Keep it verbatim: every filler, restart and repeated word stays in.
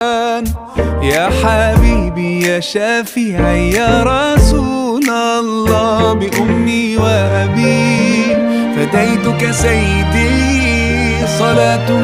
يا حبيبي يا شفيعي يا رسول الله، بأمي وأبي فديتك سيدي صلاة